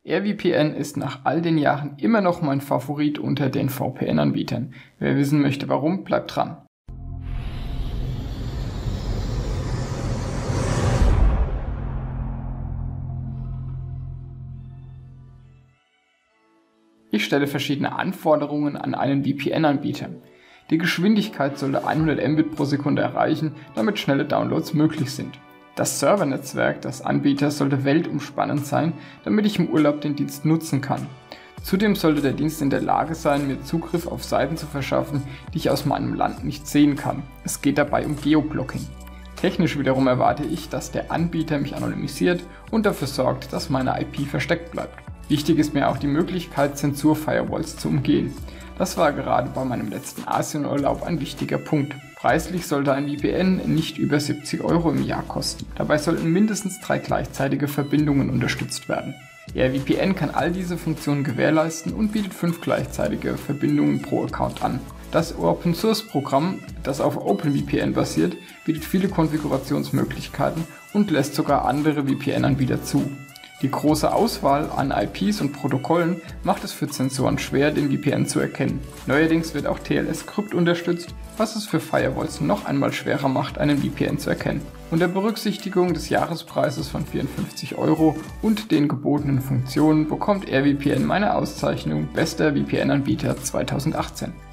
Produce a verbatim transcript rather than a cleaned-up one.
AirVPN ist nach all den Jahren immer noch mein Favorit unter den V P N-Anbietern. Wer wissen möchte warum, bleibt dran. Ich stelle verschiedene Anforderungen an einen V P N-Anbieter. Die Geschwindigkeit sollte hundert Mbit pro Sekunde erreichen, damit schnelle Downloads möglich sind. Das Servernetzwerk des Anbieters sollte weltumspannend sein, damit ich im Urlaub den Dienst nutzen kann. Zudem sollte der Dienst in der Lage sein, mir Zugriff auf Seiten zu verschaffen, die ich aus meinem Land nicht sehen kann. Es geht dabei um Geoblocking. Technisch wiederum erwarte ich, dass der Anbieter mich anonymisiert und dafür sorgt, dass meine I P versteckt bleibt. Wichtig ist mir auch die Möglichkeit, Zensur-Firewalls zu umgehen. Das war gerade bei meinem letzten Asienurlaub ein wichtiger Punkt. Preislich sollte ein V P N nicht über siebzig Euro im Jahr kosten. Dabei sollten mindestens drei gleichzeitige Verbindungen unterstützt werden. AirVPN kann all diese Funktionen gewährleisten und bietet fünf gleichzeitige Verbindungen pro Account an. Das Open-Source-Programm, das auf OpenVPN basiert, bietet viele Konfigurationsmöglichkeiten und lässt sogar andere V P N-Anbieter zu. Die große Auswahl an I Ps und Protokollen macht es für Zensoren schwer, den V P N zu erkennen. Neuerdings wird auch T L S-Krypt unterstützt, was es für Firewalls noch einmal schwerer macht, einen V P N zu erkennen. Unter Berücksichtigung des Jahrespreises von vierundfünfzig Euro und den gebotenen Funktionen bekommt AirVPN meine Auszeichnung Bester V P N-Anbieter zweitausendachtzehn.